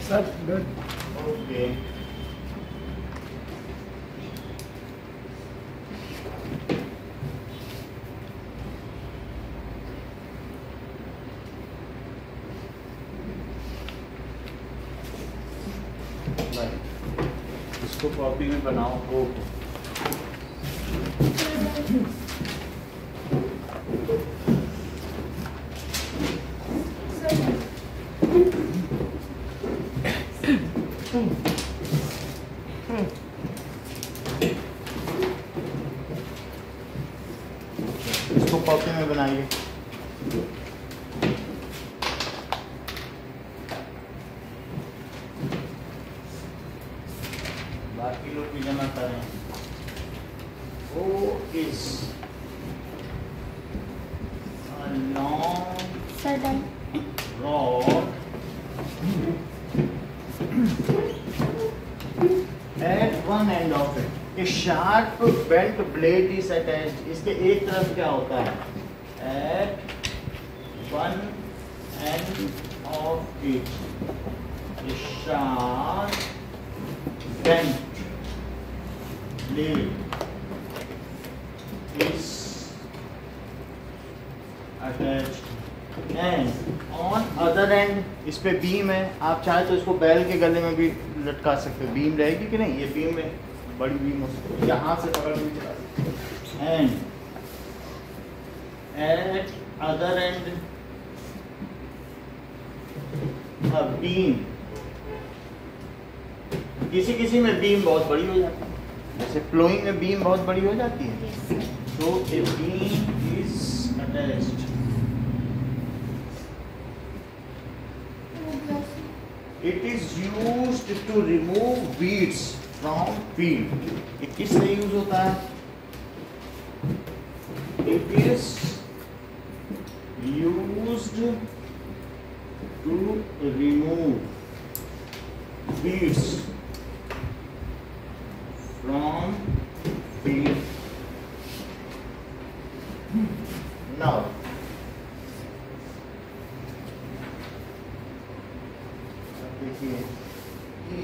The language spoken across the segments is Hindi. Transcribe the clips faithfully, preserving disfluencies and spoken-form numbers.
Sir, good. Okay. इसको कॉपी में बनाओ ओ को। इसको कॉपी में बनाइए। बाकी लोग भी जमा करें। O is a long Certain. rod at one end of it. A sharp bent blade is attached. इसके एक तरफ क्या होता है? At one end of it, a sharp bent blade is attached and on other end इस पे बीम है। आप चाहे तो इसको बैल के गले में भी लटका सकते हो। बीम रहेगी कि नहीं? ये बीम में बड़ी बीम हो सकती है, यहाँ से पकड़ के चला सकते हो। And at other end a beam, किसी किसी में बीम बहुत बड़ी हो जाती है, जैसे प्लोइंग में बीम बहुत बड़ी हो जाती है। तो a beam is attached, it is used to remove weeds from field. ये किस लिए यूज होता है? It is used to remove weeds from field. Now, देखिए कि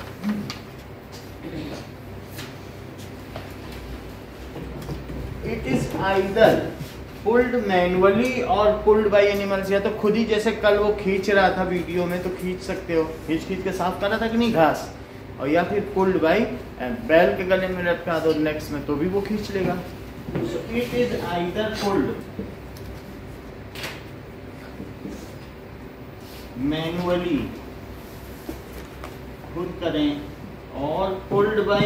it is either pulled manually or pulled by animals। या तो खुद ही, जैसे कल वो खींच रहा था वीडियो में, तो खींच सकते हो, खींच खींच के साफ कर रहा था कि नहीं घास, और या फिर पुल्ड बाई बैल के गले में लटका दो नेक्स्ट में, तो भी वो खींच लेगा। So it is either pulled manually, खुद करें, और पुल्ड बाई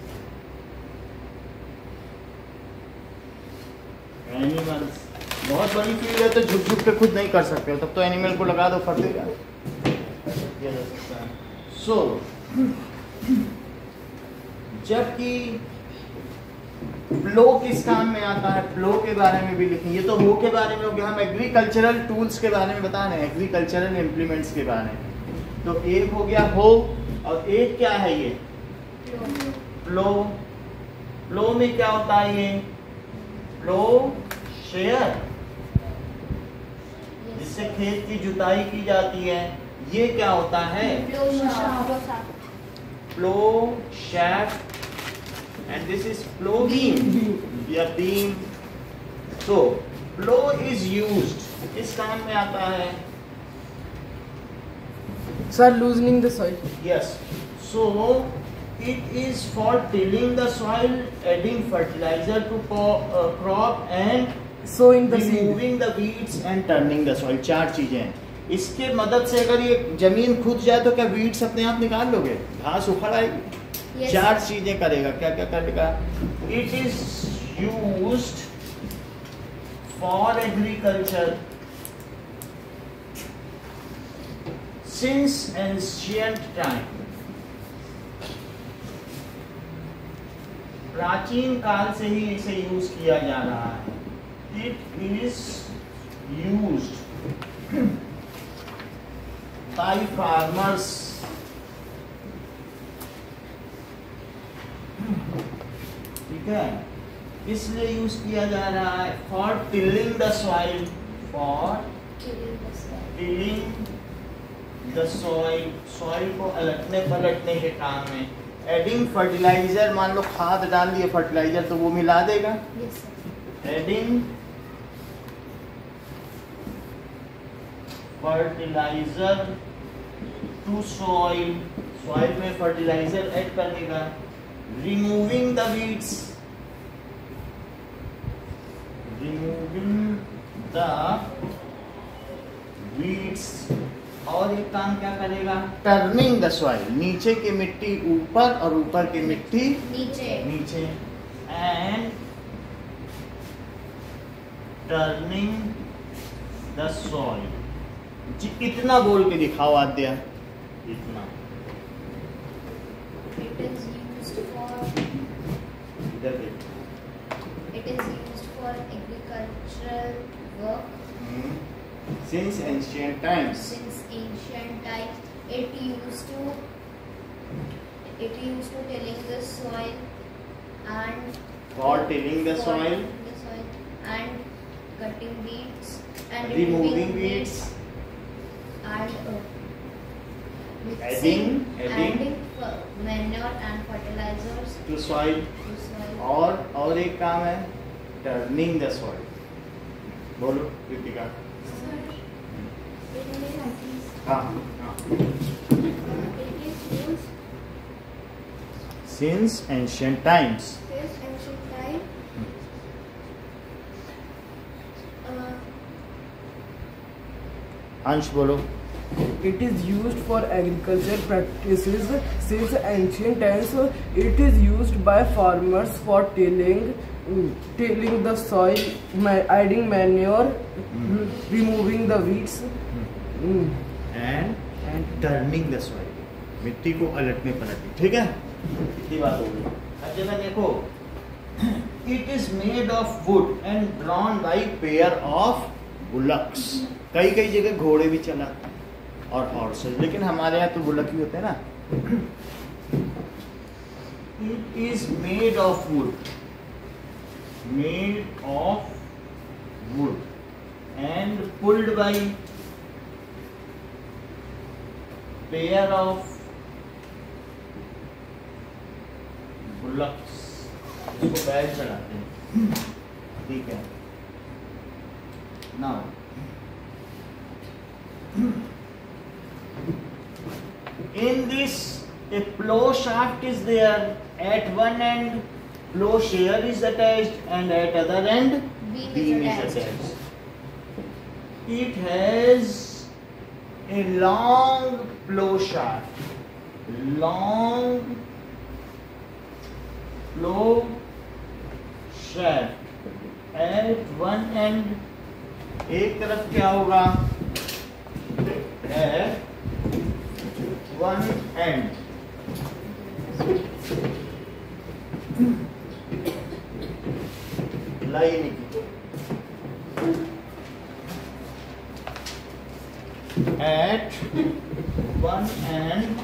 एनिमल्स। बहुत बड़ी फील्ड है तो झुक झुक के खुद नहीं कर सकते हो, तब तो एनिमल को लगा दो, कर देगा। सो जबकि प्लो किस काम में आता है, प्लो के बारे में भी लिखें। ये तो वो के बारे में हो गया, हम एग्रीकल्चरल टूल्स के बारे में बता रहे हैं, एग्रीकल्चरल इम्प्लीमेंट्स के बारे में। तो एक हो गया हो, और एक क्या है ये प्लो। प्लो में क्या होता है? ये प्लो शेयर, जिससे खेत की जुताई की जाती है। ये क्या होता है? Plow shaft, and this is plow beam. Yeah, beam. So plow is used. किस काम में आता है? Sir, loosening the soil. Yes. So it is for tilling the soil, adding fertilizer to uh, crop, and Sowing the seed. removing the weeds and turning the soil. चार चीजें हैं। इसके मदद से अगर ये जमीन खुद जाए तो क्या वीड्स अपने आप निकाल लोगे? घास उखड़ आएगी। yes. चार चीजें करेगा। क्या क्या करेगा? It is used for agriculture since ancient time. प्राचीन काल से ही इसे यूज किया जा रहा है। It is used by farmers ठीक है, इसलिए यूज किया जा रहा है for tilling the soil, for tilling the soil, soil को अलटने पलटने के काम में। एडिंग फर्टिलाइजर, मान लो खाद डाल दिए फर्टिलाइजर तो वो मिला देगा। Yes, sir. Adding fertiliser to soil, soil में फर्टिलाइजर ऐड कर देगा। Removing the weeds, removing the weeds, और एक काम क्या करेगा, टर्निंग द सॉइल, नीचे की मिट्टी ऊपर और ऊपर की मिट्टी नीचे। नीचे, एंड टर्निंग द सॉइल। जी इतना बोल के दिखाओ आद्या, इतना। It is used for इधर देख। it is used for agricultural work Since ancient times, since ancient times. It used to it used to tilling the soil and for tilling the for soil, tilling the soil and cutting weeds and removing weeds, and uh, mixing, Adding- adding- adding fer- manure and fertilizers to soil, to soil. और और एक काम है टर्निंग द सॉइल। बोलो Kritika. Sir, it is like this. हाँ हाँ। It is used Since ancient times, since ancient time. Uh, अंश बोलो। It is used for agriculture practices since ancient times. It is used by farmers for tilling, mm, tilling the soil, ma- adding manure, Hmm. removing the weeds, mm, and and turning the soil, मिट्टी को अलटने पलटने। ठीक है, इतनी बात हो गई। अब जरा देखो, it is made of wood and drawn by pair of bullocks. कई कई जगह घोड़े भी चलाते हैं और हॉर्सेस, लेकिन हमारे यहाँ तो बुलक ही होते हैं ना। It is made of wood, made of wood and pulled by pair of bullocks, इसको बैल चलाते हैं। ठीक है, now in this a plow shaft is there, at one end plowshare is attached and at other end Beam is beam is attached. attached. It has a long plow shaft, long plow shaft at one end, एक तरफ क्या होगा, at one end लाइन की, at one end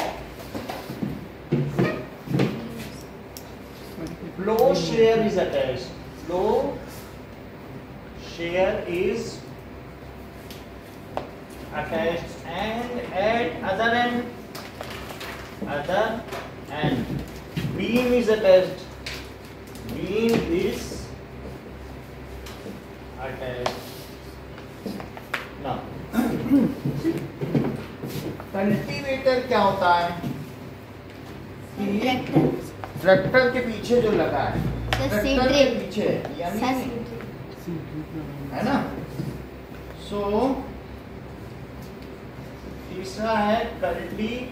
flow share is attached, flow share is attached, and at other end, other end beam is attached, beam is attached. Now cultivator क्या होता है कि tractor. ट्रैक्टर के पीछे जो लगा है, Sir, ट्रैक्टर seed के drill. पीछे यानी Sir, है ना। सो तीसरा है कल्टीवेटर।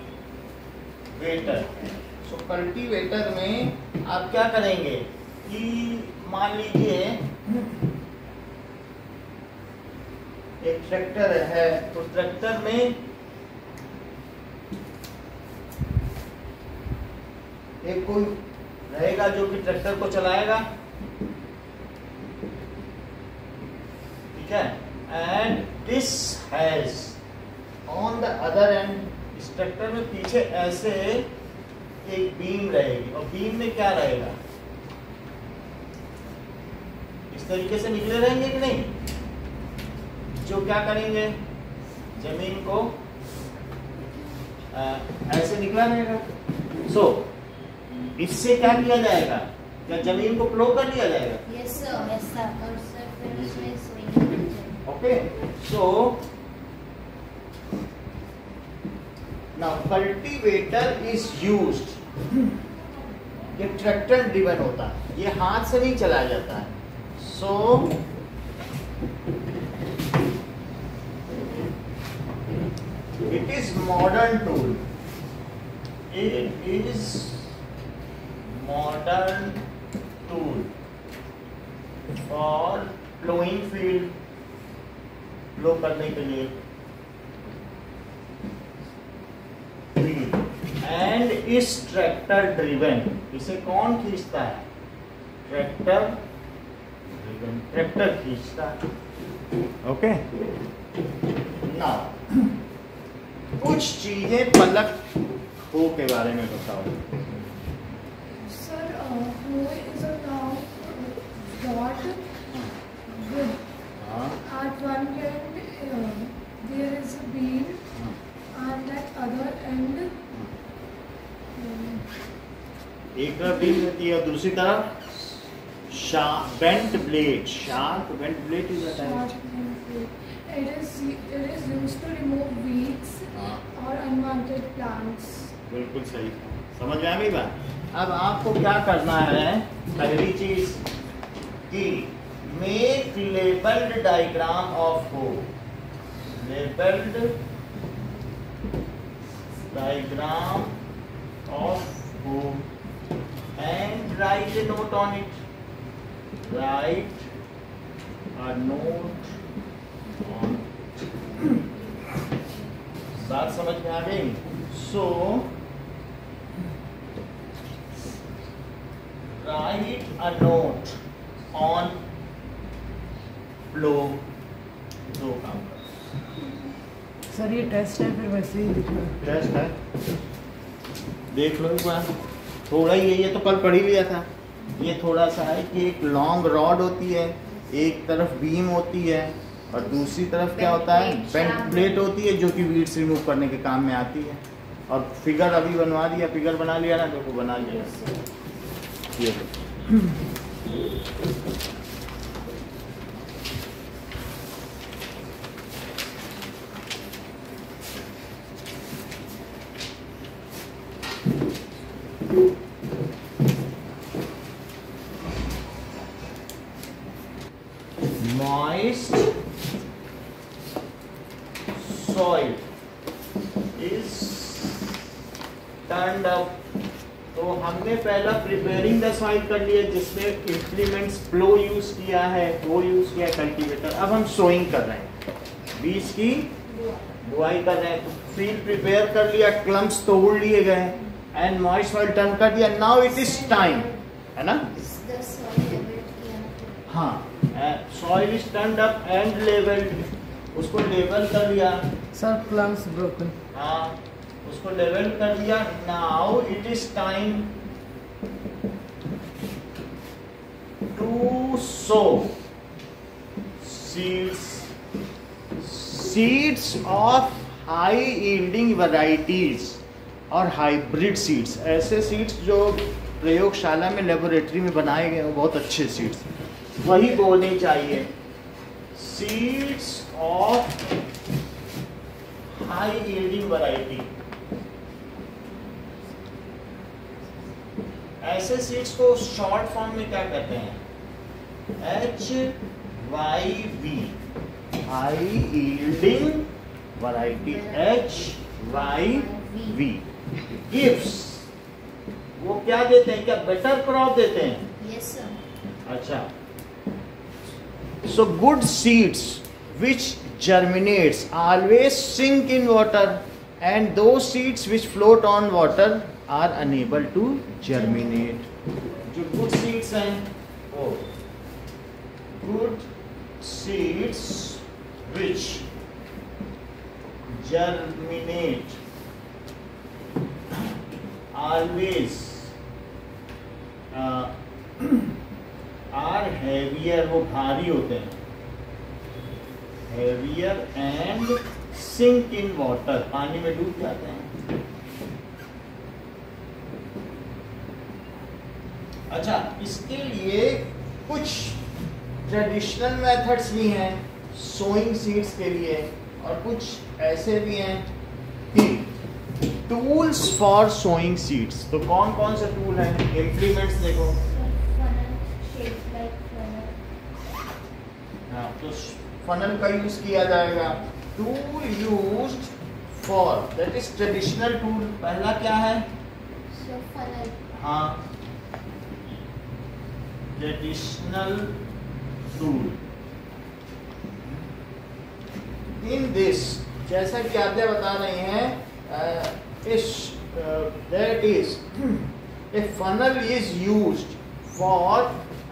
सो कल्टीवेटर में आप क्या करेंगे कि मान लीजिए एक ट्रैक्टर है, तो ट्रैक्टर में एक कोई रहेगा जो कि ट्रैक्टर को चलाएगा, ठीक है, and this has on the other end, इस ट्रैक्टर में पीछे ऐसे एक बीम रहेगी, और बीम में क्या रहेगा, इस तरीके से निकले रहेंगे कि नहीं, जो क्या करेंगे, जमीन को ऐसे निकला रहेगा। सो so, इससे क्या किया जाएगा? क्या जमीन को प्लो कर लिया जाएगा? Yes sir, yes sir. और सर फिर उसमें sowing. Okay, so now cultivator is used. ये ट्रैक्टर ड्रिवन होता है, ये हाथ से नहीं चलाया जाता है। सो it is modern tool. It is modern tool for plowing field, प्लो करने के लिए। एंड इस ट्रैक्टर ड्रिवन, इसे कौन खींचता है? ट्रैक्टर ड्रिवन, ट्रैक्टर खींचता है। ओके, नाउ कुछ चीजें पलक हो के बारे में बताओ। Sir, uh, who is a noun dot good. हाँ, At one end uh, there is a beam, and at other end um, एक तरफ बीम होती है और दूसरी तरफ sharp bent blade. Sharp bent blade is a sharp blade. It is it is used to remove weeds or unwanted plants. बिल्कुल सही, समझ में आ गई बात। अब आपको क्या करना है? पहली चीज कि मेक लेबल्ड डायग्राम ऑफ हो। लेबल्ड डायग्राम ऑफ हो and write a note on it. Write a note on. बात समझ में आ गई? सो write a note on flow। दो काम कर। सर ये टेस्ट है, फिर वैसे ही लिखना है। टेस्ट है, देख लो एक बार। थोड़ा ही है, ये तो कल पढ़ ही लिया था। ये थोड़ा सा है कि एक लॉन्ग रॉड होती है, एक तरफ बीम होती है और दूसरी तरफ क्या होता है? बेंट प्लेट होती है, जो कि वीड्स रिमूव करने के काम में आती है। और फिगर अभी बनवा दिया, फिगर बना लिया ना, देखो बना लिया ये। Moist soil is turned up। तो हमने पहला प्रिपेयरिंग द सॉइल कर लिया, जिसमें इम्प्लीमेंट्स प्लो यूज किया है, वो यूज किया कल्टीवेटर। अब हम सोइंग कर रहे हैं, बीज की बुआई कर रहे हैं। फील्ड प्रिपेयर कर लिया, क्लम्प्स तोड़ लिए गए एंड मॉइस्ट सॉइल टर्न कर दिया। नाउ इट इज टाइम, है ना? The soil leveled किया। हाँ, soil is turned up and levelled, उसको लेवल कर लिया। Sir clumps broken. हाँ, उसको लेवल कर दिया। Now it is time to sow seeds. Seeds of high yielding varieties और हाइब्रिड सीड्स, ऐसे सीड्स जो प्रयोगशाला में लेबोरेटरी में बनाए गए हैं, बहुत अच्छे सीड्स, वही बोलने चाहिए। Seeds of high yielding variety, ऐसे सीड्स को शॉर्ट फॉर्म में क्या कहते हैं? H Y V, high yielding variety, H Y V gives. वो क्या देते हैं? क्या बेटर क्रॉप देते हैं? Yes sir. अच्छा, so good seeds which germinates always sink in water, and those seeds which float on water are unable to germinate। जो good seeds हैं वो good seeds which germinate always uh, are heavier, वो भारी होते हैं, heavier and sink in water, पानी में डूब जाते हैं। अच्छा, इसके लिए कुछ ट्रेडिशनल मेथड्स भी हैं सोइंग सीड्स के लिए, और कुछ ऐसे भी हैं कि टूल्स फॉर सोइंग सीड्स। तो कौन कौन से टूल हैं, इम्प्लीमेंट्स देखो। हाँ, तो फनल का यूज किया जाएगा। Tool used for, that is traditional tool. पहला क्या है? फनल। हाँ, ट्रेडिशनल टूल। इन दिस, जैसा कि आद्या बता रहे हैं, इस that is a funnel is used for,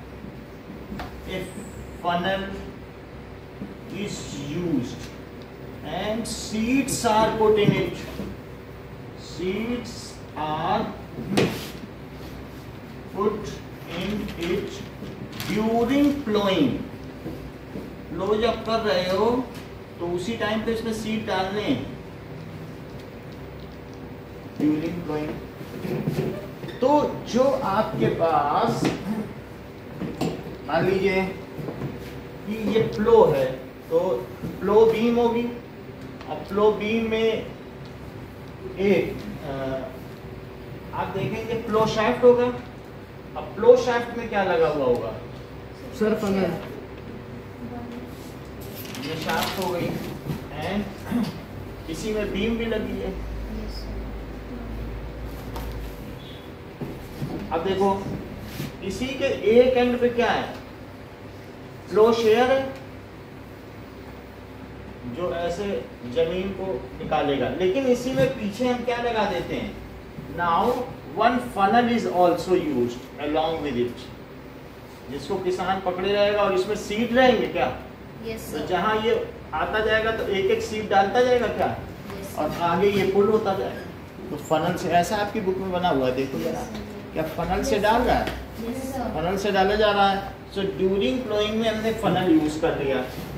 a funnel is used and seeds are put in it. Seeds are put in it during plowing. Plough जब कर रहे हो तो उसी टाइम पे इसमें सीड डालने हैं ड्यूरिंग प्लोइंग। तो जो आपके पास मान लीजिए कि ये प्लो है, तो प्लो बीम होगी। अब प्लो बीम में एक आप देखेंगे प्लो शाफ्ट होगा। अब प्लो शाफ्ट में क्या लगा हुआ होगा? Sir funnel. ये शाफ्ट हो गई एंड इसी में बीम भी लगी है। अब देखो इसी के एक एंड पे क्या है? फ्लो शेयर है जो ऐसे जमीन को निकालेगा, लेकिन इसी में पीछे हम क्या लगा देते हैं? Now one funnel is also used along with it, जिसको किसान पकड़े रहेगा और इसमें सीड रहेंगे क्या? yes, तो जहां ये आता जाएगा तो एक एक सीड डालता जाएगा क्या? yes, और आगे ये पुल होता जाएगा। तो फनल से, ऐसा आपकी बुक में बना हुआ है, देखो जरा, क्या फनल से डाल रहा है? yes, sir. फनल से डाला जा रहा है। सो ड्यूरिंग प्लोइंग में हमने फनल यूज कर दिया,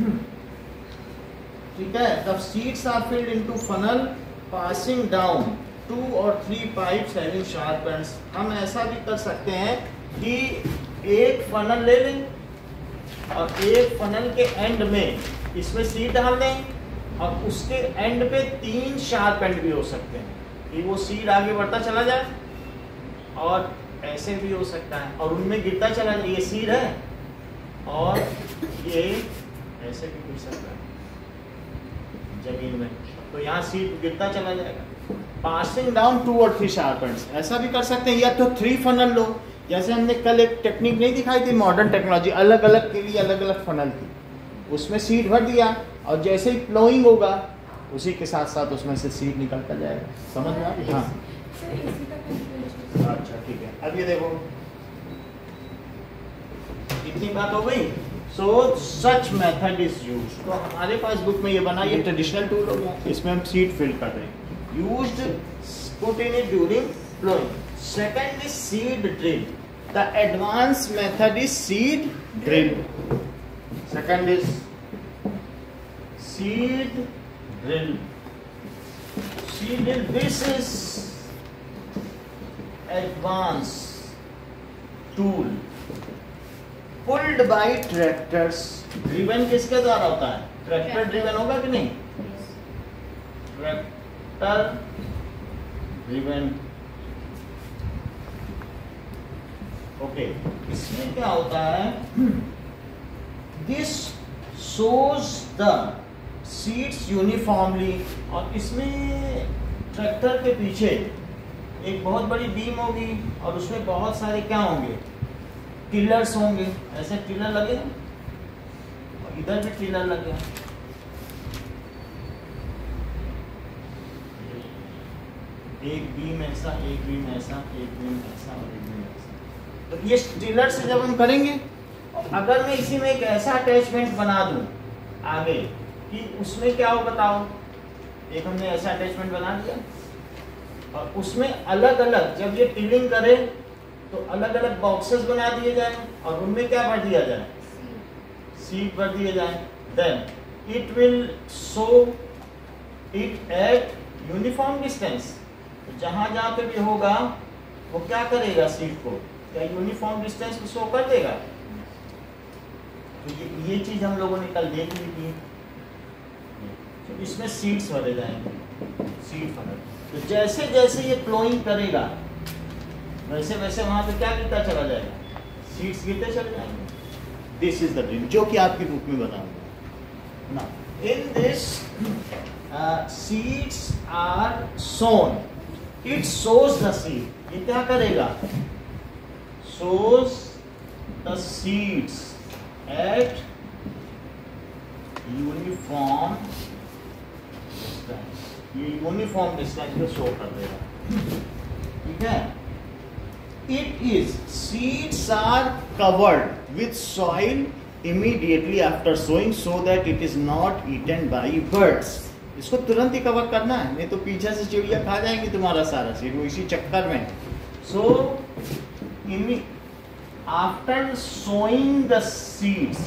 ठीक है। The seeds are filled into funnel passing down two और three pipes having sharp ends. हम ऐसा भी कर सकते हैं कि एक फनल ले लें और एक फनल के एंड में इसमें सीड डाल दें, और उसके एंड पे तीन शार्प एंड भी हो सकते हैं कि वो सीड आगे बढ़ता चला जाए, और ऐसे भी हो सकता है और उनमें गिरता चला जाए। ये सीड है और ये ऐसे भी गिर सकता है जमीन में, तो यहाँ सीड गिरता चला जाएगा। पासिंग डाउन टू और थ्री शार्प एंड्स, ऐसा भी कर सकते हैं। या तो थ्री फनल लो, जैसे हमने कल एक टेक्निक नहीं दिखाई थी, मॉडर्न टेक्नोलॉजी, अलग अलग के लिए अलग अलग फनल थी, उसमें सीड भर दिया और जैसे ही प्लोइंग होगा उसी के साथ साथ उसमें से सीड निकलता जाएगा। समझ में आ गया? हाँ, अच्छा ठीक है। अब ये देखो इतनी बात हो गई। So such method is used. तो हमारे पास बुक में ये बना, ये ट्रेडिशनल टूल हो गया, इसमें हम सीड फिल कर रहे हैं। Used put in it during ploughing. Second is seed drill. The advance method is seed drill. Second is seed drill. Seed drill, this is advanced tool pulled by tractors। driven किसके द्वारा होता है? ट्रैक्टर ड्रिवन होगा कि नहीं? Tractor driven. ओके, इसमें क्या होता है? This sows the seeds uniformly. और इसमें ट्रैक्टर के पीछे एक बहुत बड़ी बीम होगी और उसमें बहुत सारे क्या होंगे? टिलर्स होंगे। ऐसे टिलर लगे और इधर भी टिलर लगे। एक बीम ऐसा, एक बीम ऐसा, एक बीम ऐसा और एक बीम ऐसा। तो ये टिलर से जब हम करेंगे, अगर मैं इसी में एक ऐसा अटैचमेंट बना दूं आगे कि उसमें क्या हो बताओ? एक हमने ऐसा अटैचमेंट बना दिया और उसमें अलग अलग जब ये टिलिंग करे तो अलग अलग बॉक्सेस बना दिए जाए और उनमें क्या भर दिया जाए? सीड भर दिए जाए। Then it will sow it at uniform distance. तो जहां जहां पे भी होगा वो क्या करेगा? सीड को क्या यूनिफॉर्म डिस्टेंस को शो कर देगा? तो ये ये चीज हम लोगों ने कल देख ली थी। तो इसमें सीड्स भरे जाएंगे, सीड फनल। तो जैसे जैसे ये फ्लोइंग करेगा वैसे वैसे वहां पे क्या गिरता चला जाएगा? सीड्स गिरते चले जाएंगे। दिस इज द ड्रीम, जो कि आपकी बुक में बताऊंगा ना। In this seeds are sown, it sows the seed. ये क्या करेगा? Sows the seeds at uniform distance. ये यूनिफॉर्म डिस्टेंस पे शो कर देगा, ठीक है। It is seeds are covered with soil immediately after sowing so that it is not eaten by birds। इसको तुरंत ही कवर करना है, नहीं तो पीछे से चिड़िया खा जाएंगी तुम्हारा सारा सीड, वो इसी चक्कर में। So after sowing the seeds,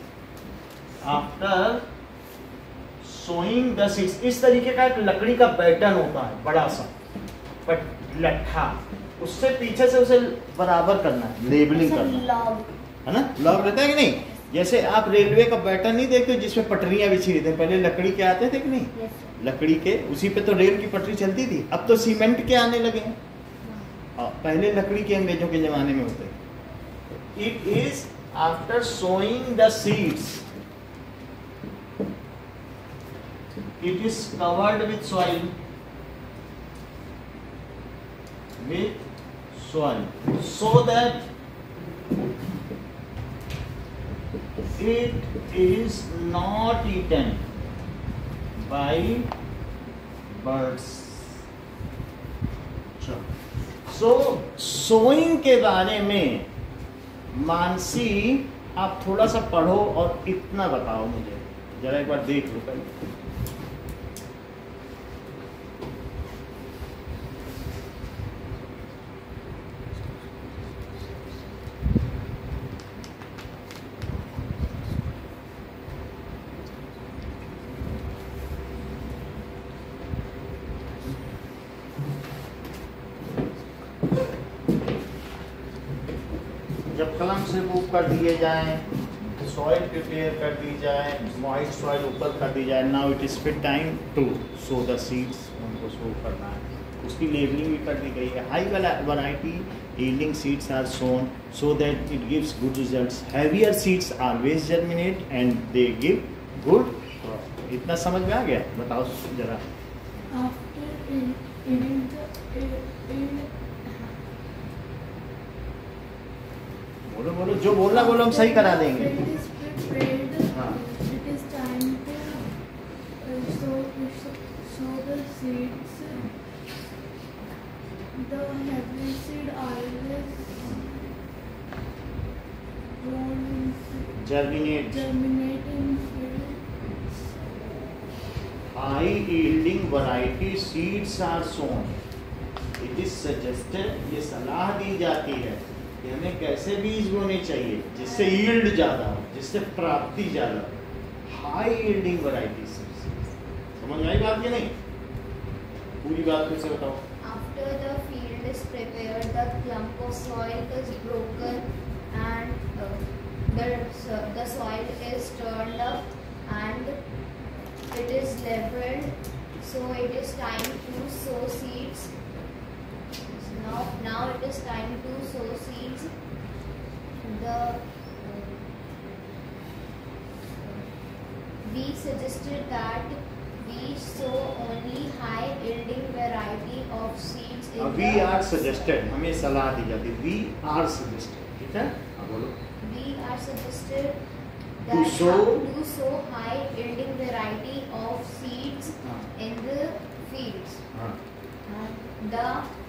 after sowing the seeds, इस तरीके का एक लकड़ी का पैटर्न होता है बड़ा सा बट लट्ठा, उससे पीछे से उसे बराबर करना है, लेबलिंग करना है ना। लॉग रहता है कि नहीं? जैसे आप रेलवे का पैटर्न नहीं देखते जिसमें पटरियां बिछी रहती हैं, पहले लकड़ी के आते थे कि नहीं? yes, लकड़ी के, उसी पे तो रेल की पटरी चलती थी। अब तो सीमेंट के आने लगे हैं, और पहले लकड़ी के अंग्रेजों के जमाने में होते। It is after sowing the seeds, it is covered with soil, with soil, so that it is not eaten by birds। so sowing के बारे में मानसी आप थोड़ा सा पढ़ो और इतना बताओ मुझे, जरा एक बार देख लो पहले। जब कलम से मूव कर दिए जाएं, सॉइल प्रिपेयर कर दी जाए, मॉइस्ट सॉइल ऊपर कर दी जाए, now it is fit time to sow the seeds, उनको सो करना है, उसकी लेबलिंग भी कर दी गई है। High variety yielding seeds are sown so that it gives good results। heavier seeds always germinate and they give good crop। इतना समझ में आ गया? बताओ जरा। After eating the बोलो बोलो, जो बोलना बोलो, हम सही करा देंगे। हाँ। It is time to sow sow the seeds। The heavy seed always germinate germinate in fields। high yielding variety seeds are sown। It is suggested, ये सलाह दी जाती है कि हमें कैसे बीज बोने चाहिए जिससे यील्ड ज्यादा हो, जिससे प्राप्ति ज्यादा हो। High yielding variety seeds. समझ में आई बात कि नहीं? पूरी बात फिर से बताओ। After the field is prepared, the clump of soil is broken and uh, the, the soil is turned up and it is leveled, so it is time to sow seeds। Now, now it is time to sow seeds। The uh, we suggested that we sow only high yielding variety of seeds in we the are suggested, हमें सलाह दी जाती है, we are suggested, ठीक है? अब बोलो। We are suggested To that sow to sow high yielding variety of seeds हाँ। in the fields। हाँ। And the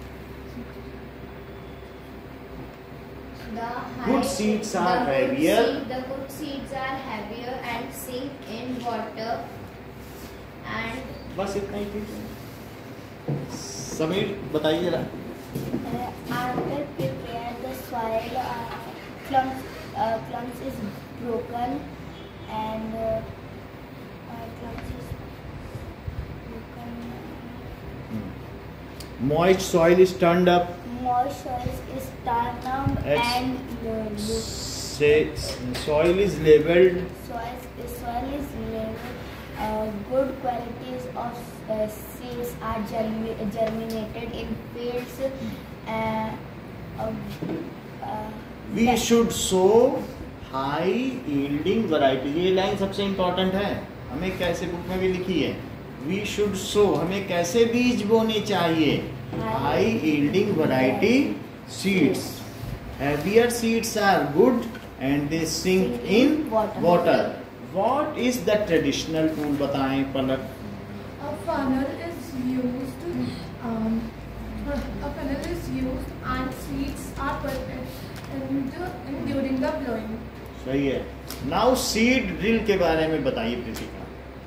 the high, Good seeds are the good heavier। seed- the good seeds are heavier and sink in water and बस इतना ही ठीक है। समीर बताइए जरा। After prepare the soil, uh, clumps, uh, clumps is broken and uh, uh, clumps is broken. Moist soil is turned up। for soils is turned up Yes. and uh, lo- Say soil is labeled. soil, soil is level. Uh, good qualities of uh, seeds are germi- germinated in fields. Uh, of, uh, We should sow high yielding variety. ये लाइन सबसे इम्पोर्टेंट है, हमें कैसे बुक में भी लिखी है. We should sow, हमें कैसे बीज बोने चाहिए. High yielding variety seeds. Heavier seeds are good and they sink in water. What is the traditional tool? बताएं पलक. A funnel is used. Um, a funnel is used, and seeds are put in, in, the, in during the blowing. सही है. Now seed drill के बारे में बताइए प्रीतिका.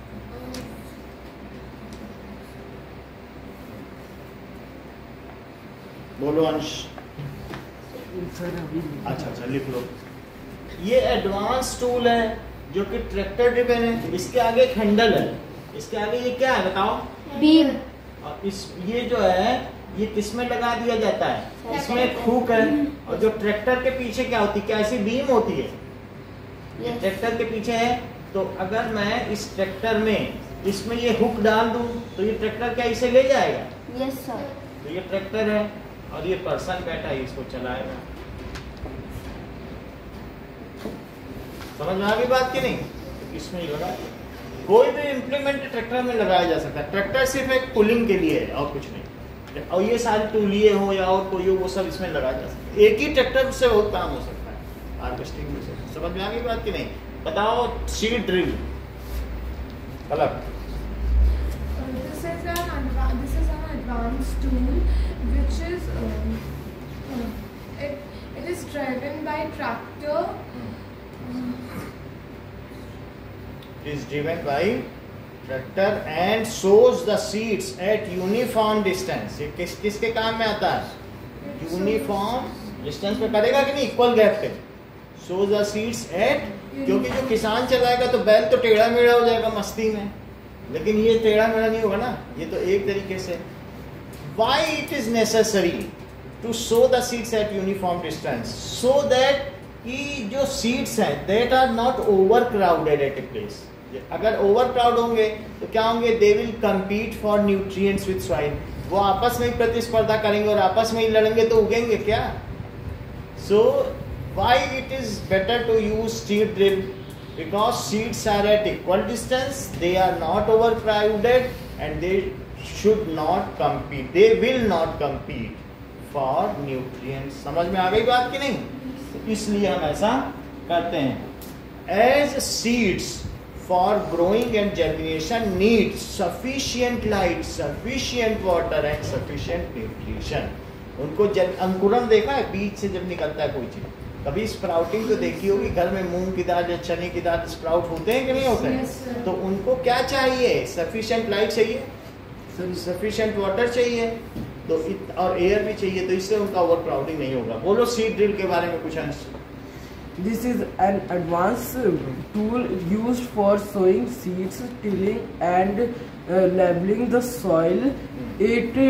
बोलो अंश. अच्छा अच्छा लिख लो. ये एडवांस टूल है जो कि ट्रैक्टर ड्रिवन है. इसके आगे एक हैंडल है. इसके आगे ये क्या है बताओ. beam. और इस ये जो है ये किसमें लगा दिया जाता है. इसमें एक हुक है. और जो ट्रैक्टर के पीछे क्या होती है, क्या ऐसी बीम होती है. ये Yes. ट्रैक्टर के पीछे है. तो अगर मैं इस ट्रैक्टर में इसमें ये हुक डाल दूं तो ये ट्रैक्टर क्या इसे ले जाएगा. Yes sir. तो ये ट्रैक्टर है और ये पर्सन बैठा है इसको चलाएगा. समझ में आ गई बात की नहीं. इसमें ही लगा. कोई भी इम्प्लीमेंट ट्रैक्टर में लगाया जा सकता है. ट्रैक्टर सिर्फ एक पुलिंग के लिए है और कुछ नहीं. और ये सारी टूलिए हो या और कोई हो वो सब इसमें लगाया जा सकता है. एक ही ट्रैक्टर से बहुत काम हो सकता है. हार्वेस्टिंग में से. समझ में आ गई बात की नहीं. बताओ सीड ड्रिल. अलग. Uh, this is an adva- this is an advanced tool which is um, uh, it it is driven by tractor. is driven by tractor and sows the seeds at uniform distance. ये किस किसके काम में आता है. यूनिफॉर्म डिस्टेंस पे करेगा कि नहीं, इक्वल गैप पे. sows the seeds at, क्योंकि जो किसान चलाएगा तो बैल तो टेढ़ा मेढ़ा हो जाएगा मस्ती में, लेकिन ये टेढ़ा मेढ़ा नहीं होगा ना. ये तो एक तरीके से. why it is necessary to sow the seeds at uniform distance so that कि जो सीड्स हैं that are not overcrowded at a place. अगर ओवरक्राउड होंगे तो क्या होंगे, they will compete for nutrients with soil. वो आपस में ही प्रतिस्पर्धा करेंगे और आपस में ही लड़ेंगे तो उगेंगे क्या. So why it is better to use seed drill, because seeds are at equal distance, they are not overcrowded and they should not compete, they will not compete for nutrients. समझ में आ गई बात की नहीं. इसलिए हम ऐसा करते हैं. As seeds for growing and germination needs sufficient light, sufficient water and sufficient nutrition. उनको जब अंकुरण देखा है, बीज से जब निकलता है कोई चीज, कभी स्प्राउटिंग तो देखी होगी. घर में मूंग की दाल या चने की दाल स्प्राउट होते हैं कि नहीं होते हैं. Yes, तो उनको क्या चाहिए, सफिशिएंट लाइट चाहिए, सफिशिएंट वाटर चाहिए, तो इत, और एयर भी चाहिए. तो इससे उनका ओवर क्राउडिंग नहीं होगा. बोलो सीड ड्रिल के बारे में कुछ अंश. This is an advanced tool used for sowing seeds, tilling and uh, leveling the soil. It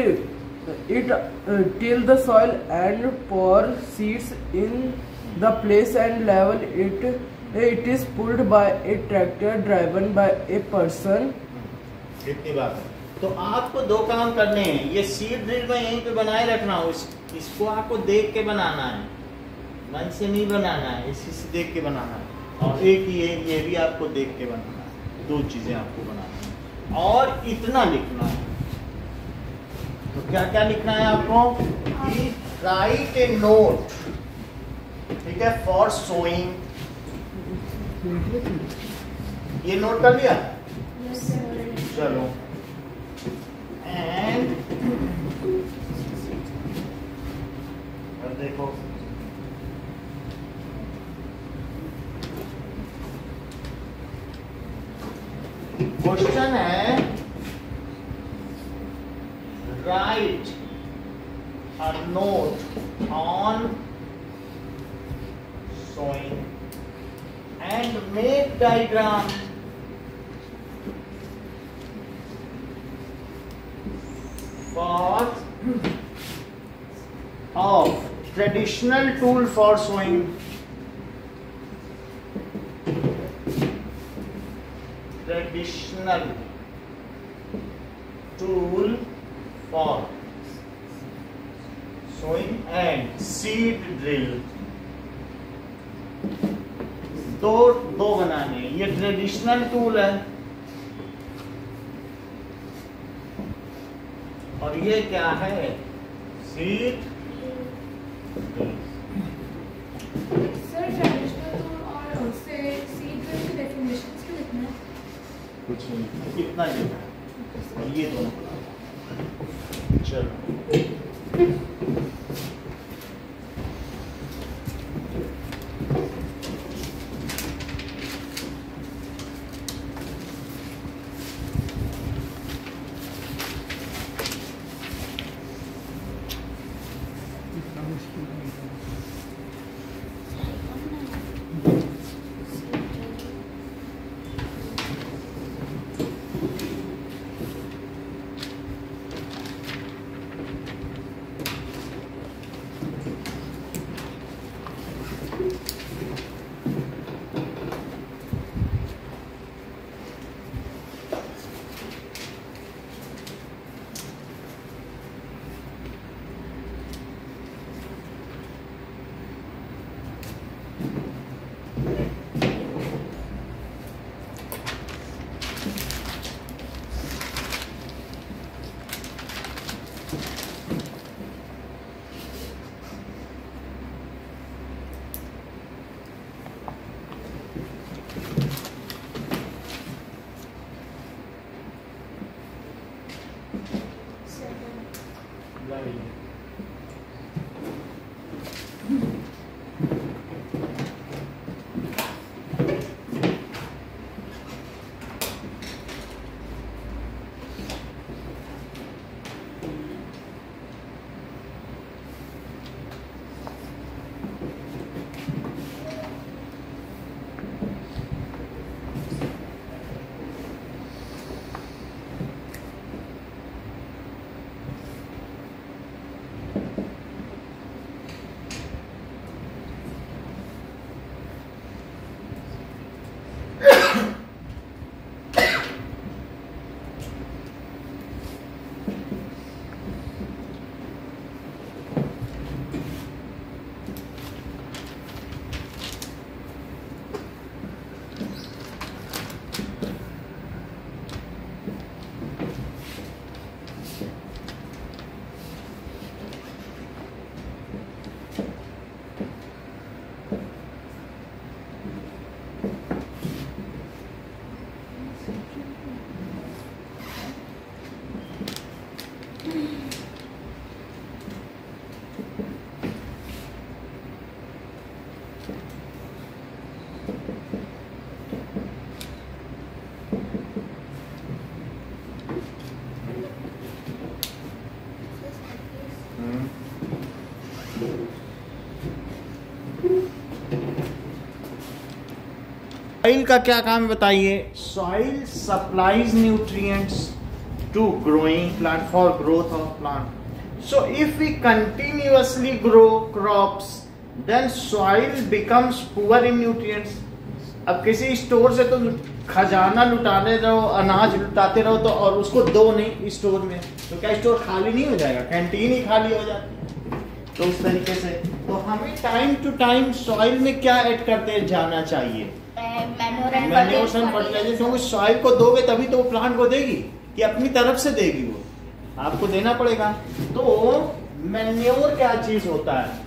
it uh, till the soil and pour seeds in the place and level it. It is pulled by a tractor driven by a person. इतनी बात है. तो आपको दो काम करने हैं. ये सीड ड्रिल में यहीं पे बनाए रखना हो. इस, इसको आपको देख के बनाना है, मन से नहीं बनाना है. इसी से देख के बनाना है. और एक ये ये भी आपको देख के बनाना है. दो चीजें आपको बनाना है. और इतना लिखना है. तो क्या क्या लिखना है आपको, राइट ए नोट, ठीक है, फॉर सोइंग. ये नोट कर लिया. Yes, sir. चलो. एंड देखो क्वेश्चन है, write a note on sowing and make diagram for of traditional tool for sowing. Traditional tool for sowing and seed drill. दो दो बनाने, ये ट्रेडिशनल टूल है और ये क्या है, seed drill. Sir traditional tool और से सीड ड्रिल की डेफिनेशंस क्या लिखना है? कुछ नहीं, कितना लिखना है और ये दोनों। चलो सॉइल का क्या काम बताइए। Soil supplies nutrients to growing plant for growth of plant. So if we continuously grow crops then soil becomes poor in nutrients. अब किसी स्टोर से तो खजाना लुटाते रहो, अनाज लुटाते रहो तो और उसको दो नहीं स्टोर में, तो क्या स्टोर खाली नहीं हो जाएगा, कैंटीन ही खाली हो जाती है। तो उस तरीके से तो हमें टाइम टू टाइम सॉइल में क्या ऐड करते जाना चाहिए, मैन्योर एंड फर्टिलाइजर। क्योंकि सॉइल को दोगे तभी तो वो प्लांट को देगी कि अपनी तरफ से देगी, वो आपको देना पड़ेगा। तो मैन्योर क्या चीज होता है,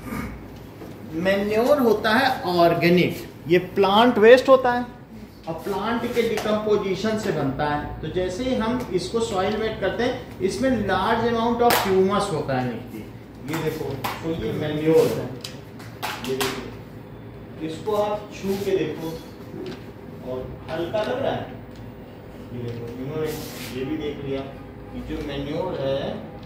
मैन्योर होता है ऑर्गेनिक, ये प्लांट वेस्ट होता है और प्लांट के डिकम्पोजिशन से बनता है। तो जैसे ही हम इसको सॉइल में करते हैं इसमें लार्ज अमाउंट ऑफ ह्यूमस होता है मिट्टी, ये देखो, तो ये मैन्योर है, ये देखो, इसको आप छू के देखो और हल्का लग रहा है, ये देखो, इन्होंने ये भी देख लिया कि जो मैन्योर है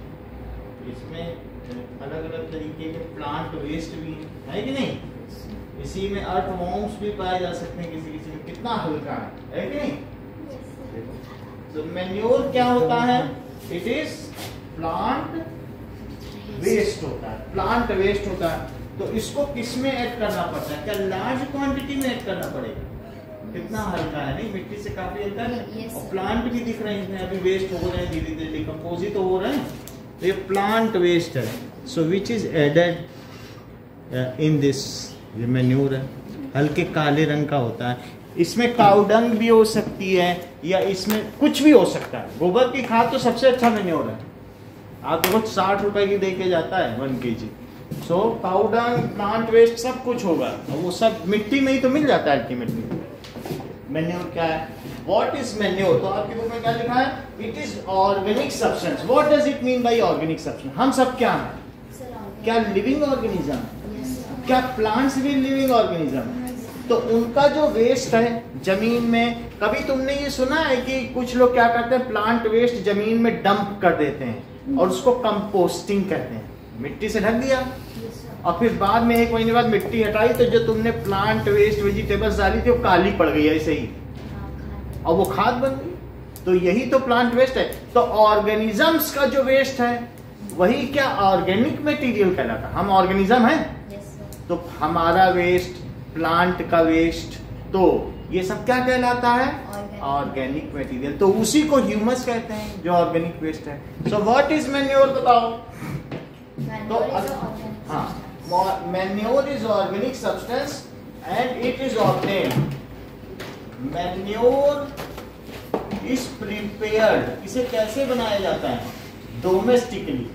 इसमें अलग अलग तरीके के प्लांट वेस्ट भी है कि नहीं, इसी में अर्थ वॉर्म्स भी पाए जा सकते हैं किसी किसी में, कितना हल्का है, है कि नहीं। तो मैन्योर क्या होता है, इट इज प्लांट वेस्ट होता है, प्लांट वेस्ट होता है, तो इसको किस में ऐड करना पड़ता है? क्या लार्ज क्वांटिटी में ऐड करना पड़ेगा? कितना हल्का है, नहीं मिट्टी से काफी हल्का है। Yes, और प्लांट भी दिख रहे हैं इसमें, अभी वेस्ट हो रहे हैं, धीरे धीरे डिकम्पोज ही तो हो रहे हैं, तो ये प्लांट वेस्ट है। So which is added in this, ये मैन्योर है, हल्के काले रंग का होता है। इसमें काउडंग भी हो सकती है या इसमें कुछ भी हो सकता है। गोबर की खाद तो सबसे अच्छा मैन्योर है, आप देखो साठ रुपए की दे के जाता है one K G. So cow dung, plant waste सब कुछ होगा, और वो सब मिट्टी में ही तो मिल जाता है अल्टीमेटली। मैन्योर क्या है? What is manure? तो आपके बुक में क्या लिखा है? It is organic substance. What does it mean by organic substance? हम सब क्या हैं? क्या लिविंग ऑर्गेनिज्म? क्या प्लांट्स भी लिविंग ऑर्गेनिज्म? तो उनका जो वेस्ट है जमीन में, कभी तुमने ये सुना है कि कुछ लोग क्या करते हैं, प्लांट वेस्ट जमीन में डंप कर देते हैं और उसको कंपोस्टिंग कहते हैं। मिट्टी से ढक दिया और फिर बाद में एक महीने बाद मिट्टी हटाई, तो जो तुमने प्लांट वेस्ट वेजिटेबल्स डाली थी वो काली पड़ गई ऐसे ही, और वो खाद बन गई। तो यही तो प्लांट वेस्ट है। तो ऑर्गेनिजम्स का जो वेस्ट है वही क्या ऑर्गेनिक मटेरियल कहलाता है। हम ऑर्गेनिज्म हैं, तो हमारा वेस्ट, प्लांट का वेस्ट, तो ये सब क्या कहलाता है? Organic material. तो उसी को ह्यूमस कहते हैं जो ऑर्गेनिक वेस्ट है। सो व्हाट इज मैन्योर बताओ? तो हाँ, manure is organic substance and it is obtained. Manure is prepared. इसे कैसे बनाया जाता है? डोमेस्टिकली।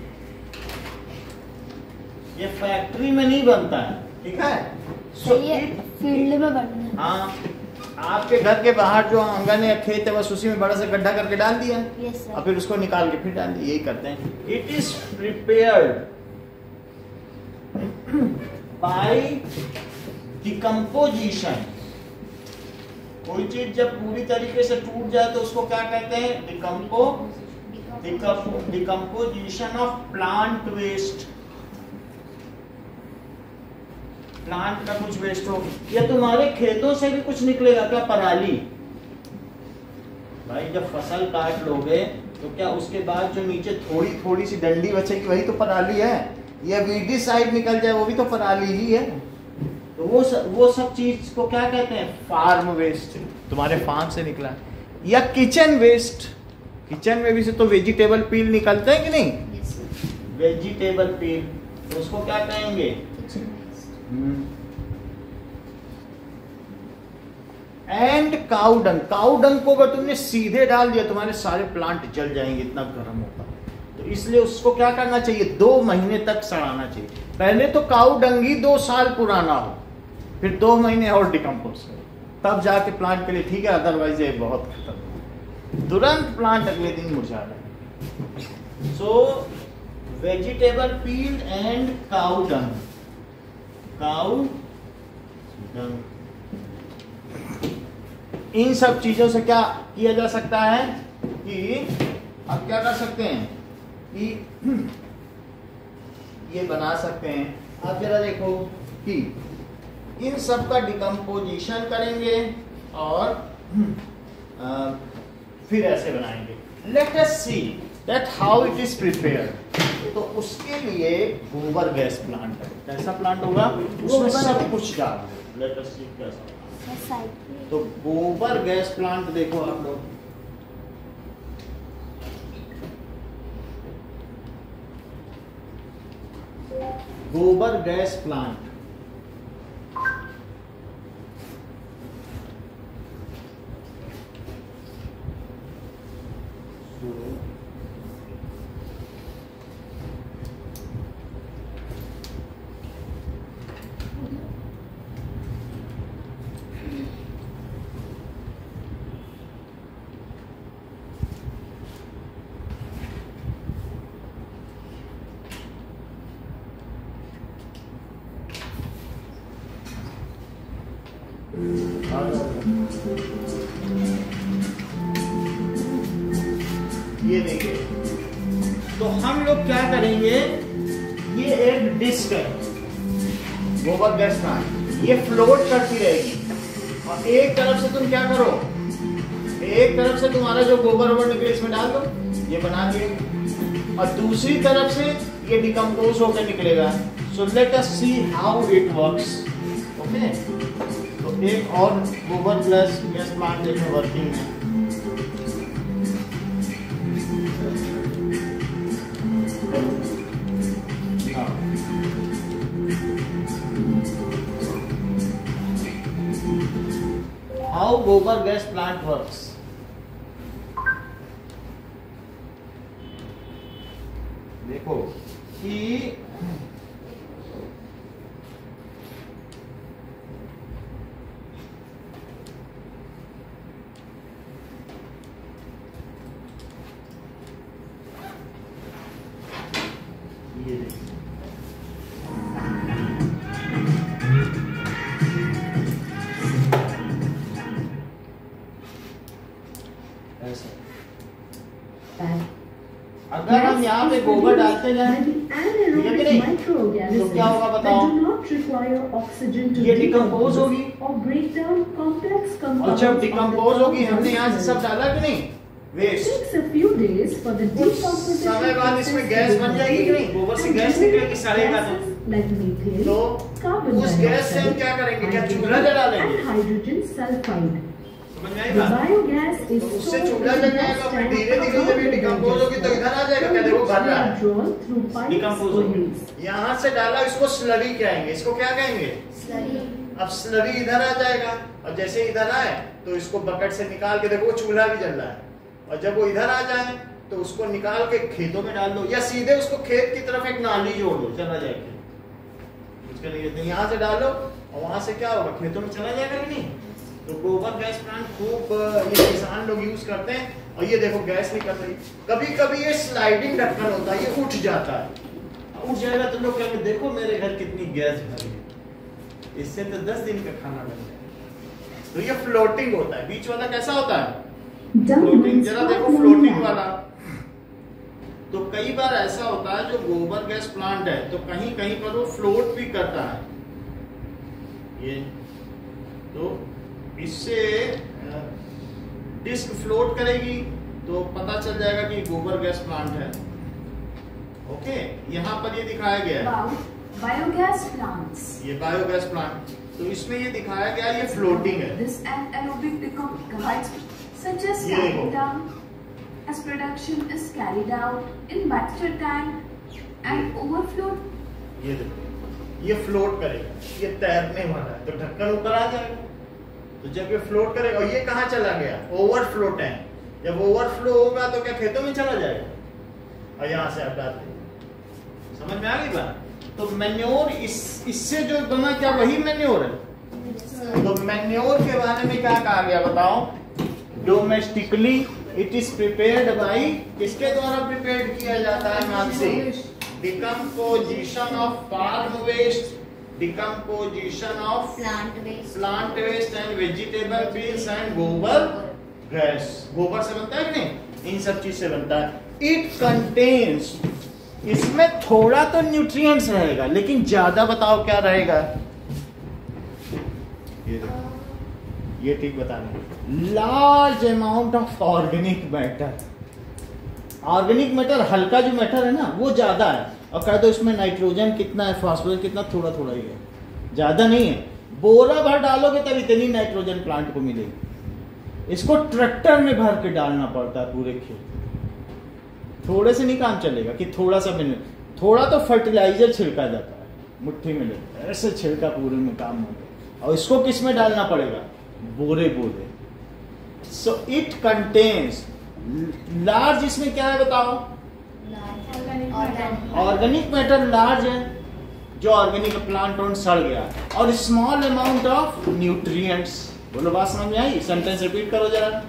ये फैक्ट्री में नहीं बनता है, ठीक है? so ये फील्ड में बनता है। हाँ, आपके घर के बाहर जो आंगन या खेत है बस उसी में बड़ा सा गड्ढा करके डाल दिया, yes, और फिर उसको निकाल के फिर डाल दिया, यही करते हैं। It is prepared by decomposition. कोई चीज जब पूरी तरीके से टूट जाए तो उसको क्या कहते हैं? Decompo decomposition of plant waste. Plant का कुछ वेस्ट हो, या तुम्हारे खेतों से भी कुछ निकलेगा क्या? पराली। भाई जब फसल काट लोगे तो क्या उसके बाद जो नीचे थोड़ी थोड़ी सी डंडी बचेगी वही तो पराली है, या वीडी साइड निकल जाए वो भी तो पराली ही है। तो वो स, वो सब चीज को क्या कहते हैं? Farm waste. तुम्हारे फार्म से निकला। या किचन वेस्ट। किचन में भी से तो वेजिटेबल पील निकलते हैं कि नहीं? वेजिटेबल पील, तो उसको क्या कहेंगे? And cow dung. काउडंग को अगर तुमने सीधे डाल दिया तुम्हारे सारे प्लांट जल जाएंगे, इतना गर्म होता है। तो इसलिए उसको क्या करना चाहिए? दो महीने तक सड़ाना चाहिए। पहले तो काउडंग ही दो साल पुराना हो, फिर दो महीने और डिकम्पोज करो, तब जाके प्लांट के लिए ठीक है, अदरवाइज ये बहुत खतरनाक, तुरंत प्लांट अगले दिन मुरझा रहे। So vegetable peel and cow dung. Cow dung, इन सब चीजों से क्या किया जा सकता है कि आप क्या कर सकते हैं कि ये बना सकते हैं। आप जरा देखो कि इन सब का डिकम्पोजिशन करेंगे और आ, फिर ऐसे बनाएंगे। Let us see that how it is prepared. तो उसके लिए गोबर गैस प्लांट है। कैसा प्लांट होगा? उसमें सब कुछ डाल दो। लेट अस सी कैसा। तो गोबर गैस प्लांट देखो आप लोग, गोबर गैस प्लांट। ये देखिए, तो हम लोग क्या करेंगे, ये एक डिस्क है गोबर गैस प्लांट, ये फ्लोट करती रहेगी और एक तरफ से तुम क्या करो, एक तरफ से तुम्हारा जो गोबर वोबर निकले इसमें डाल दो, ये बना दिए, और दूसरी तरफ से ये डिकम्पोज होकर निकलेगा। So let us see how it works. Okay, तो एक और गोबर प्लस गैस प्लांट देखो वर्किंग है। How gobar gas plant works. देखो कि ये देखिए ऐसा, अगर हम यहाँ पे गोबर डालते जाएं ठीक है कि नहीं, तो क्या होगा बताओ, ये डिकम्पोज होगी और जब डिकम्पोज होगी हमने यहाँ से सब डाला कि नहीं वेस्ट, समय बाद इसमें गैस बन जाएगी कि नहीं, गोबर से गैस निकलेगी सड़ेगा तो, तो उस गैस से हम क्या करेंगे, क्या चूल्हा जला लेंगे, समझ में आई बात, तो उससे चूल्हा जल जाएगा, फिर धीरे धीरे जब ये डिकम्पोज होगी तो इधर आ जाएगा, क्या देखो भर रहा है डिकम्पोज होगी, यहाँ से डाला इसको स्लरी कहेंगे, इसको क्या कहेंगे स्लरी। अब स्लरी इधर आ जाएगा और जैसे इधर आए तो इसको बकेट से निकाल के देखो चूल्हा भी जल रहा है, और जब वो इधर आ जाए तो उसको निकाल के खेतों में डाल दो या सीधे उसको खेत की तरफ एक नाली जोड़ दो, चला जाएगा, उसके लिए यहाँ से डालो और वहां से क्या होगा खेतों में चला जाएगा कि नहीं। तो गोबर गैस प्लांट खूब ये किसान लोग यूज करते हैं, और ये देखो गैस निकल रही, कभी कभी ये स्लाइडिंग ढक्कन होता है, ये उठ जाता है, उठ जाएगा तो लोग कहेंगे देखो मेरे घर कितनी गैस भरी है, इससे तो दस दिन का खाना बन जाएगा। तो ये फ्लोटिंग होता है, बीच वाला कैसा होता है फ्लोटिंग, जरा देखो फ्लोटिंग वाला। तो कई बार ऐसा होता है जो गोबर गैस प्लांट है तो कहीं कहीं पर वो फ्लोट भी करता है, ये तो इससे डिस्क फ्लोट करेगी तो पता चल जाएगा कि गोबर गैस प्लांट है। ओके, यहाँ पर ये दिखाया गया है बायोगैस प्लांट्स, ये बायोगैस प्लांट, तो इसमें ये दिखाया गया ये फ्लोटिंग है। This anaerobic decomposition such as ये देखो down as production is carried out in batcher tank and overflow। ये देखो ये फ्लोट करेगा, ये तैरने वाला है तो ढक्कन ऊपर आ जाएगा, तो जब ये फ्लोट करेगा, और ये कहाँ चला गया ओवरफ्लो टैंक, जब ओवरफ्लो होगा तो क्या खेतों में चला जाएगा, और यहाँ से आप डाल देंगे, समझ में आ गई बात। तो मैन्योर इस इससे जो बना क्या वही मैन्योर है। तो मैन्योर के बारे में क्या कहा गया बताओ, domestically it is prepared by, किसके द्वारा प्रिपेयर्ड किया जाता है मान से, decomposition of farm waste, decomposition of plant waste, plant waste and vegetable peels and gobar gas, गोबर से बनता है कि नहीं, इन सब चीज से बनता है। इट कंटेन्स, इसमें थोड़ा तो न्यूट्रिएंट्स रहेगा लेकिन ज्यादा बताओ क्या रहेगा, ये देखो ये ठीक बता रहे, large amount of organic matter, organic matter हल्का जो मैटर है ना वो ज्यादा है, और कह दो इसमें नाइट्रोजन कितना है, फास्फोरस कितना, थोड़ा थोड़ा ही है, ज्यादा नहीं है, बोरा भर डालोगे तब इतनी नाइट्रोजन प्लांट को मिलेगी, इसको ट्रैक्टर में भर के डालना पड़ता है पूरे खेत, थोड़े से नहीं काम चलेगा कि थोड़ा सा मिले, थोड़ा तो फर्टिलाइजर छिड़का जाता है, मुट्ठी में लेते ऐसे छिड़का पूरे में काम होगा, और इसको किस में डालना पड़ेगा, बोरे बोरे। सो इट कंटेन्स लार्ज, इसमें क्या है बताओ, ऑर्गेनिक मैटर लार्ज है जो ऑर्गेनिक प्लांट और सड़ गया, और स्मॉल अमाउंट ऑफ न्यूट्रिएंट्स, बोलो बात समझ में आई, सेंटेंस रिपीट करो जरा,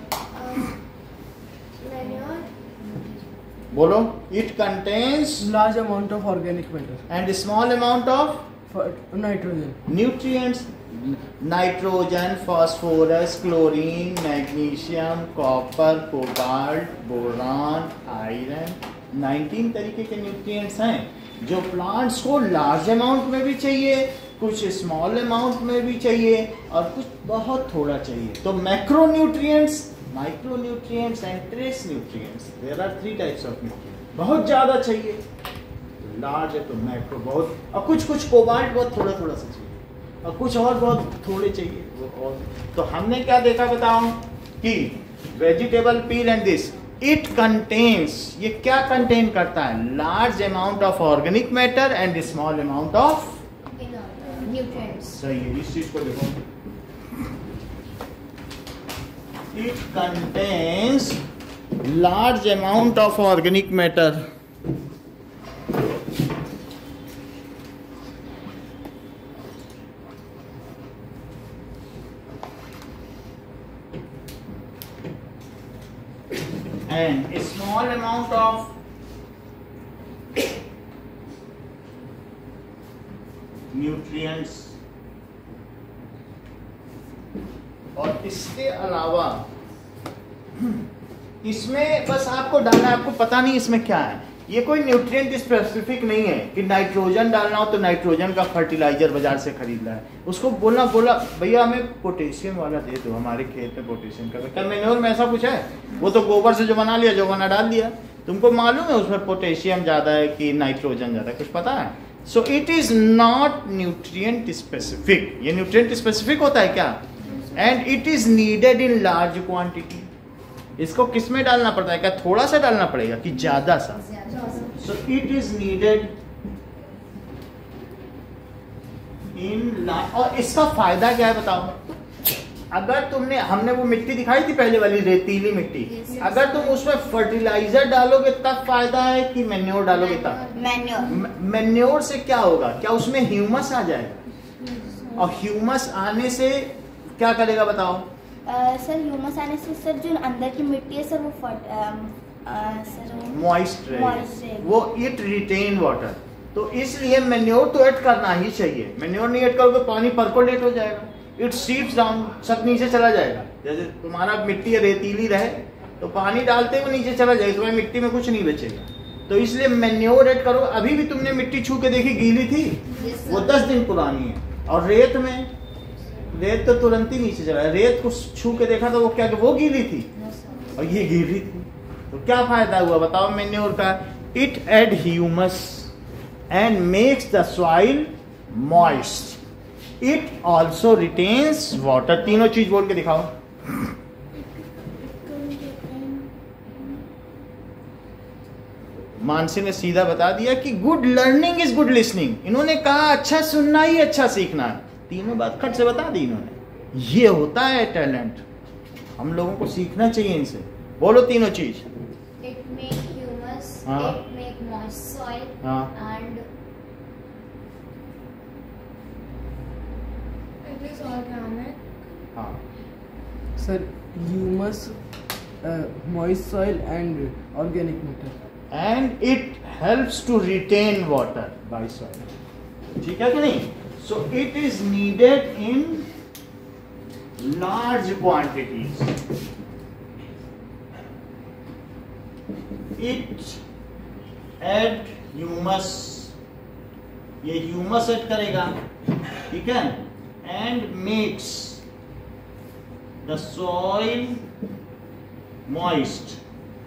बोलो, it contains large amount of organic matter and small amount of for nitrogen, nutrients, nitrogen, phosphorus, chlorine, magnesium, copper, cobalt, boron, iron, उन्नीस तरीके के न्यूट्रिएंट्स हैं जो प्लांट्स को लार्ज अमाउंट में भी चाहिए, कुछ स्मॉल अमाउंट में भी चाहिए, और कुछ बहुत थोड़ा चाहिए। तो macro nutrients, micro nutrients and trace nutrients, there are three types of nutrients. बहुत ज्यादा चाहिए, लार्ज है तो मैक्रो बहुत, और कुछ कुछ कोबाल्ट बहुत थोड़ा थोड़ा सा चाहिए, और कुछ और बहुत थोड़े चाहिए वो और। तो हमने क्या देखा बताओ कि vegetable peel and this it contains, ये क्या कंटेन करता है, large amount of organic matter and small amount of nutrients. सही है, इस चीज को देखो, it contains large amount of organic matter and a small amount of nutrients। और इसके अलावा इसमें बस आपको डालना है, आपको पता नहीं इसमें क्या है, ये कोई न्यूट्रिएंट स्पेसिफिक नहीं है कि नाइट्रोजन डालना हो तो नाइट्रोजन का फर्टिलाइजर बाजार से खरीदना है, उसको बोलना बोला भैया हमें पोटेशियम वाला दे दो, हमारे खेत में पोटेशियम का, क्या मैन्योर में ऐसा कुछ है, वो तो गोबर से जो बना लिया जो बना डाल दिया, तुमको मालूम है उसमें पोटेशियम ज्यादा है कि नाइट्रोजन ज्यादा है, कुछ पता है? So it is not nutrient specific, ये न्यूट्रिएंट स्पेसिफिक होता है क्या, and it is needed in large quantity. इसको किस में डालना पड़ता है, क्या थोड़ा सा डालना पड़ेगा कि ज्यादा सा? So it is needed in, और इसका फायदा क्या है बताओ? अगर तुमने, हमने वो मिट्टी दिखाई थी पहले वाली रेतीली मिट्टी, अगर तुम उसमें फर्टिलाइजर डालोगे तब फायदा है कि मैन्योर डालोगे तब? मैन्योर। मैन्योर से क्या होगा, क्या उसमें ह्यूमस आ जाएगा, और ह्यूमस आने से क्या करेगा बताओ? सर ह्यूमस आने से सर जो अंदर की मिट्टी है सर वो फट सर मॉइस्ट रहेगी, वो इट रिटेन वाटर। तो इसलिए मैन्योर तो ऐड करना ही चाहिए, मैन्योर नहीं ऐड करोगे पानी परकोलेट हो जाएगा, इट सीप्स डाउन, सब नीचे चला जाएगा। जैसे तुम्हारा मिट्टी रेतीली रहे तो पानी डालते हुए नीचे चला जाएगा, तुम्हारी मिट्टी में कुछ नहीं बचेगा। तो इसलिए मैन्योर ऐड करो। अभी भी तुमने मिट्टी छू के देखी, गीली थी, वो दस दिन पुरानी है, और रेत में, रेत तो तुरंत ही नीचे चला, रेत को छू के देखा तो वो क्या, वो गीली थी और ये गीली थी, तो क्या फायदा हुआ बताओ मैन्योर का? It add humus and makes the soil moist, it also retains water. तीनों चीज बोल के दिखाओ। मानसी ने सीधा बता दिया कि good learning is good listening. इन्होंने कहा अच्छा सुनना ही अच्छा सीखना है, तीनों बात खट से बता दी इन्होंने। ये होता है टैलेंट, हम लोगों को सीखना चाहिए इनसे। बोलो तीनों चीज। It make humus, हाँ। it make moist soil, हाँ। and It is organic. हाँ, Sir, humus, uh, moist soil and organic matter. and it helps to retain water by soil। ठीक है कि नहीं? So it is needed in large quantities। It add humus, ये humus ऐड करेगा, ठीक है, and makes the soil moist।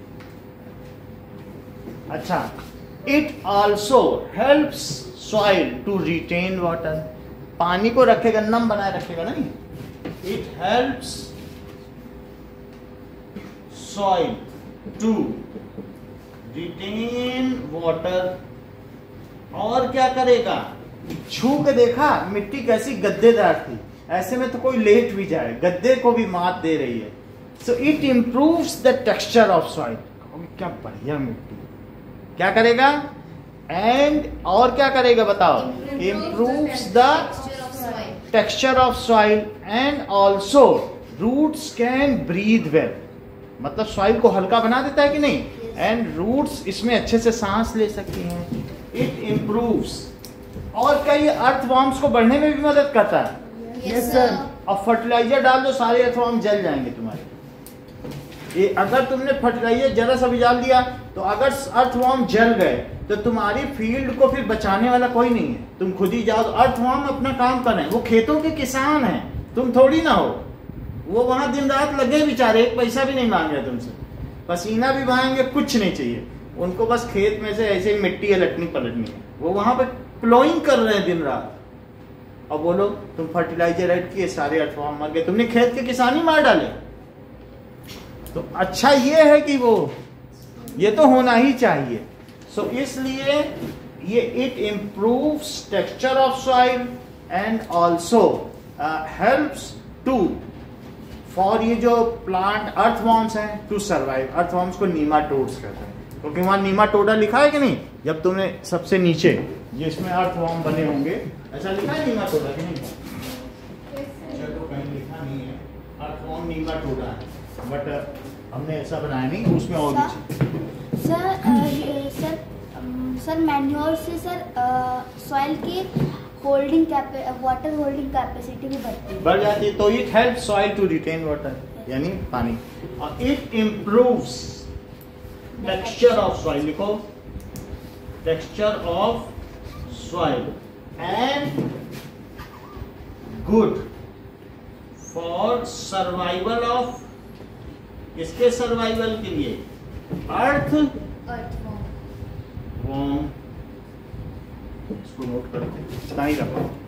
अच्छा, it also helps soil to retain water, पानी को रखेगा, नम बनाए रखेगा नहीं। It helps soil to retain water. और क्या करेगा? छू के देखा मिट्टी कैसी गद्देदार थी, ऐसे में तो कोई लेट भी जाए, गद्दे को भी मात दे रही है। So it improves the texture of soil. क्या बढ़िया मिट्टी, क्या करेगा? एंड और क्या करेगा बताओ? Improves the texture of soil. Texture of soil and also roots can breathe well. मतलब सॉइल को हल्का बना देता है कि नहीं, एंड रूट्स इसमें अच्छे से सांस ले सकती हैं। इट इंप्रूव्स, और क्या ये अर्थवॉर्म्स को बढ़ने में भी मदद करता है? Yes, sir. और फर्टिलाइजर डाल दो, सारे अर्थवॉर्म जल जाएंगे तुम्हारे। ये अगर तुमने फर्टिलाइजर जरा सा भी डाल दिया तो अगर अर्थवॉर्म जल गए तो तुम्हारी फील्ड को फिर बचाने वाला कोई नहीं है, तुम खुद ही जाओ। अर्थवॉर्म अपना काम कर रहे हैं, वो खेतों के किसान हैं, तुम थोड़ी ना हो। वो वहां दिन रात लगे बेचारे, एक पैसा भी नहीं मांग रहे तुमसे, पसीना भी बहाएंगे, कुछ नहीं चाहिए। उनको बस खेत में से ऐसे ही मिट्टी अलटनी पलटनी है, वो वहां पे प्लोइंग कर रहे हैं दिन रात। अब बोलो तुम फर्टिलाइजर ऐड किए, सारे अर्थवर्म मर गए, तुमने खेत के किसान ही मार डाले। तो अच्छा ये है कि वो ये तो होना ही चाहिए। सो so, इसलिए ये it improves texture of soil and also helps to for ये जो प्लांट अर्थवर्म्स हैं टू सर्वाइव। अर्थवर्म्स को नीमाटोड्स कहते हैं, क्योंकि वहां नीमाटोडा लिखा है कि नहीं, जब तुमने सबसे नीचे जिसमें अर्थवर्म बने होंगे ऐसा लिखा है नीमाटोडा कि नहीं? अच्छा तो कहीं लिखा नहीं है अर्थवर्म नीमाटोडा है, बट हमने ऐसा बनाया नहीं, उसमें और भी सर सर सर मैन्योर से सर सॉइल की होल्डिंग वाटर होल्डिंग कैपेसिटी भी बढ़ती है, बढ़ जाती है। तो it help soil to retain water, यानी पानी। और it improves texture of soil, लिखो texture of soil and good for survival of, इसके सर्वाइवल के लिए अर्थ अर्थवर्म। वर्म। इसको नोट करते हैं, इतना ही रखो।